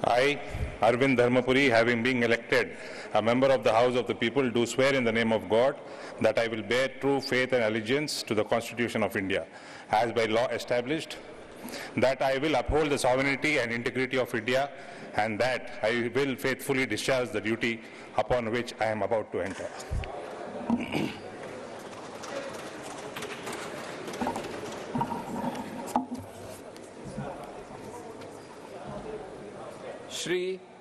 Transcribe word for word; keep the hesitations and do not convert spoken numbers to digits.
I, Arvind Dharmapuri, having been elected a member of the House of the People, do swear in the name of God that I will bear true faith and allegiance to the Constitution of India, as by law established, that I will uphold the sovereignty and integrity of India, and that I will faithfully discharge the duty upon which I am about to enter. Shri